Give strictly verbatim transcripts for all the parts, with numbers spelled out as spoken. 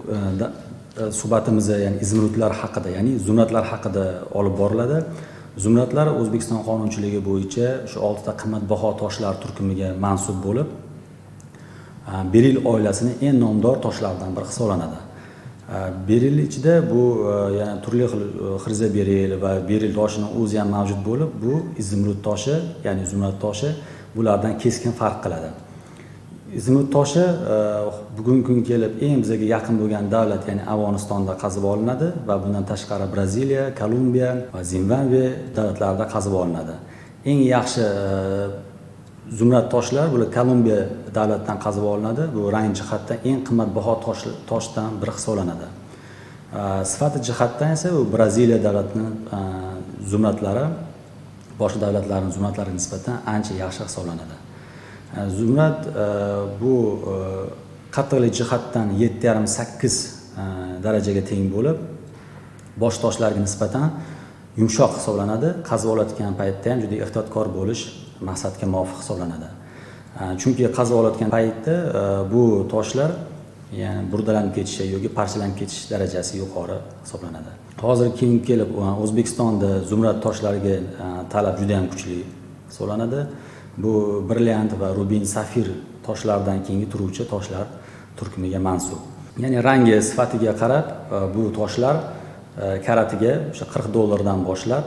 suhbatimizni ya'ni izmirudlar haqida, ya'ni zumradlar haqida olib boriladi. Zumradlar O'zbekiston qonunchiligi bo'yicha shu oltita qimmatbaho toshlar turkumiga mansub bo'lib, beril oilasining eng nomdor toshlaridan biri hisoblanadi. Beril ichida bu yana turli xil xirza beril va beril toshining o'zi ham mavjud bo'lib, bu izimrud toshi, ya'ni zumrad toshi bulardan keskin farq qiladi. Izimrud toshi bugungi kunga kelib eng bizga yaqin bo'lgan davlat, ya'ni Afg'onistonda qazib olinadi va bundan tashqari Braziliya, Kolumbiya va Zimbabve davlatlarida qazib olinadi. Eng yaxshi zumrad toshlar bular Kolumbiya davlatidan qazib olinadi. Bu rang jihatdan eng qimmatbaho tosh toshdan biri hisoblanadi. Sifati jihatdan esa u Braziliya davlatining zumradlari boshqa davlatlarning zumradlariga nisbatan ancha yaxshi hisoblanadi. Zumrad bu qattiqlik jihatdan yetti yarim sakkiz darajaga teng bo'lib, boshqa toshlarga nisbatan yumshoq hisoblanadi. Qazib olayotgan paytda ham juda ehtiyotkor bo'lish maqsadga muvofiq hisoblanadi. Chunki qazib olayotgan paytda bu toshlar ya'ni burdalanib ketishi yoki parchalanib ketish darajasi yuqori hisoblanadi. Hozir keyin kelib O'zbekistonda zumrad toshlariga talab juda ham kuchli hisoblanadi. Bu brilliant va rubin safir toshlardan keyingi turuvchi toshlar turkumiga mansub. Ya'ni rangi sifatiga qarab bu toshlar karatiga o'sha qirq dollardan boshlab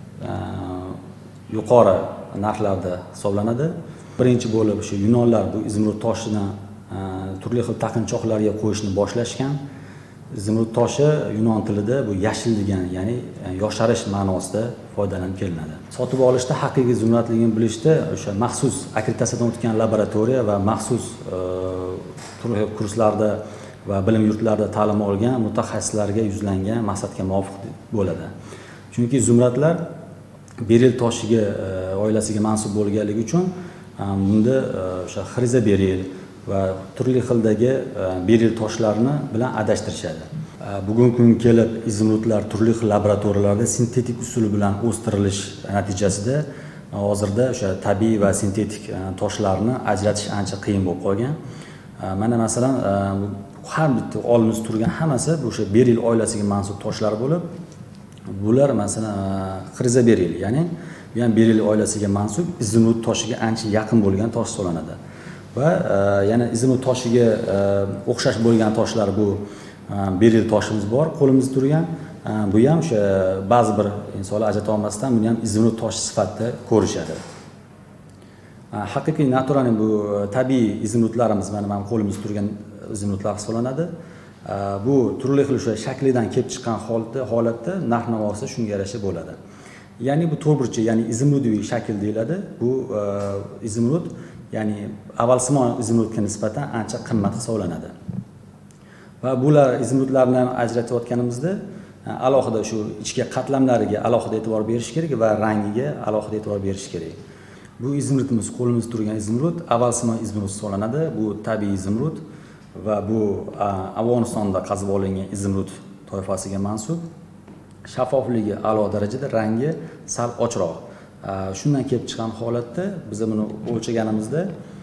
yuqori narxlarda hisoblanadi. Birinchi bo'lib o'sha Yunonlar bu izimrud toshini turli xil taqinchoqlarga qo'yishni boshlashgan. Izimrud toshi Yunon tilida bu yashil degan, ya'ni yosharish ma'nosida foydalanib kelinadi. Sotib olishda haqiqiy zumradligini bilishda o'sha maxsus akkreditatsiyadan o'tgan laboratoriya va maxsus turli kurslarda va bilim yurtlarida ta'lim olgan mutaxassislarga yuzlangan maqsadga muvofiq bo'ladi. Chunki zumradlar beril toshiga oilasiga mansub bo'lganligi uchun bunda o'sha xirza beril va turli xildagi beril toshlarni bilan adashtirishadi. Bugungi kunga kelib izimrudlar turli xil laboratoriyalarda sintetik usul bilan o'stirilish natijasida hozirda o'sha tabiiy va sintetik toshlarni ajratish ancha qiyin bo'lib qolgan. Mana masalan, har bitta olimimiz turgan hammasi o'sha beril oilasiga mansub toshlar bo'lib, bular masalan xirza beril, ya'ni bu ham beril oilasiga mansub izimrud toshiga ancha yaqin bo'lgan tosh hisoblanadi. Va yana izimrud toshiga o'xshash bo'lgan toshlar bu beril toshimiz bor, qo'limizda turgan. Bu ham o'sha ba'zi bir insonlar ajrata olmasdan buni ham izimrud toshi sifatida ko'rishadi. Haqiqiy naturalniy bu tabiiy izimrudlarimiz mana men qo'limizda turgan izimrudlar hisoblanadi. Bu turli xil o'sha shaklidan kelib chiqqan holatda holatda narx-navosi shunga yarasha bo'ladi. Ya'ni bu to'rtburchak, ya'ni izimrudiy shakl deyiladi. Bu izimrud, ya'ni avvalsimon izimrudga nisbatan ancha qimmat hisoblanadi. Va bular izimrudlarni ham ajratayotganimizda alohida shu ichki qatlamlariga alohida e'tibor berish kerak va rangiga alohida e'tibor berish kerak. Bu izimrudimiz, qo'limizda turgan izimrud avvalsimon izimrud hisoblanadi. Bu tabiiy izimrud va bu Afg'onistonda qazib olingan izimrud toifasiga mansub. Shaffofligi a'lo darajada, rangi sal ochroq. Shundan kelib chiqqan holatda biz buni o'lchaganimizda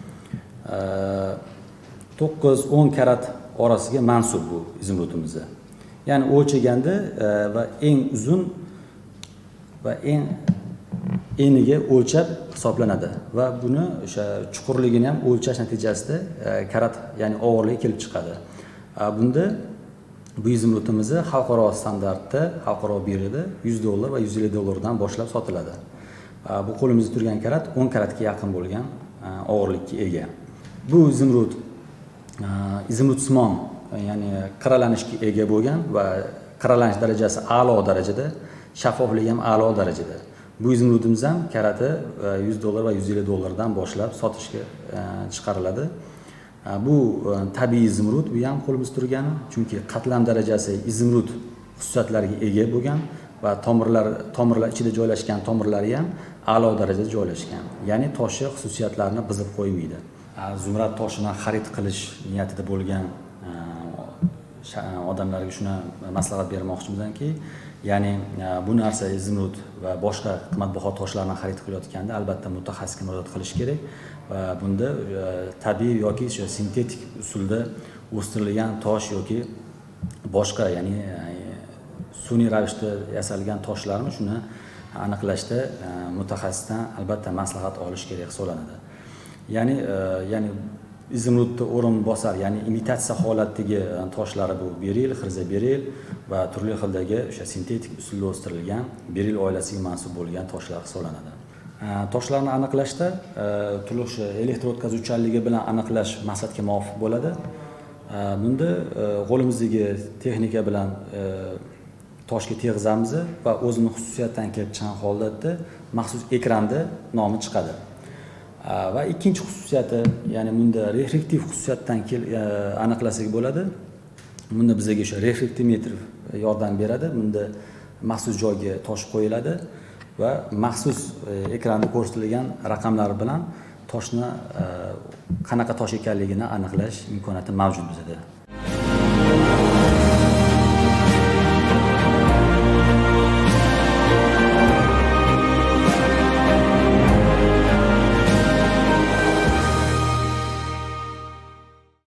to'qqiz o'n karat orasiga mansub bu izimrudimiz. Ya'ni o'lchaganda va eng uzun va eng eniga o'lchab hisoblanadi va buni o'sha chuqurligini ham o'lchash natijasida karat, ya'ni og'irligi kelib chiqadi. Bunda bu izimrudimiz xalqaro standartda, xalqaro birjada yuz dollar va yuz ellik dollardan boshlab sotiladi. Bu qo'limizda turgan karat o'n karatga yaqin bo'lgan og'irlikka ega. Bu izimrud izimrudsimon, ya'ni qiralanishga ega bo'lgan va qiralanish darajasi a'lo darajada, shaffofligi ham a'lo darajada. Bu izimrudimiz ham karati yuz dollar va yuz ellik dollardan boshlab sotishga chiqariladi. Bu tabiiy izimrud, bu ham qo'limizda turgani, chunki qatlam darajasi izimrud xususiyatlariga ega bo'lgan va tomirlar tomirlar ichida joylashgan tomirlari ham a'lo darajada joylashgan. Ya'ni toshi xususiyatlarini buzib qo'ymaydi. Zumrad toshini xarid qilish niyatida bo'lgan odamlarga shuni maslahat bermoqchimizki, ya'ni bu narsa izimrud va boshqa qimmatbaho toshlarni xarid qilayotganda albatta mutaxassisga murojaat qilish kerak va bunda tabiiy yoki sintetik usulda o'stirilgan tosh yoki boshqa, ya'ni sun'iy ravishda yasalgan toshlarmi, shuni aniqlashda mutaxassisdan albatta maslahat olish kerak hisoblanadi. Ya'ni ya'ni izimrudni o'rin bosar, ya'ni imitatsiya holatdagi toshlari bu beril, xirzaberil va turli xildagi o'sha sintetik usulda o'stirilgan beril oilasiga mansub bo'lgan toshlar hisoblanadi. Toshlarni aniqlashda turli o'sha elektroo'tkazuvchanligi bilan aniqlash maqsadga muvofiq bo'ladi. Bunda qo'limizdagi texnika bilan toshga tegizamiz va o'zining xususiyatidan kelib chiqqan holatda maxsus ekranda nomi chiqadi. Va ikkinchi xususiyati, ya'ni bunda reflektiv xususiyatdan aniqlasak bo'ladi. Bunda bizga o'sha reflektometr yordam beradi. Bunda maxsus joyga tosh qo'yiladi va maxsus ekranda ko'rsatilgan raqamlar bilan toshni qanaqa tosh ekanligini aniqlash imkoniyati mavjud bizda.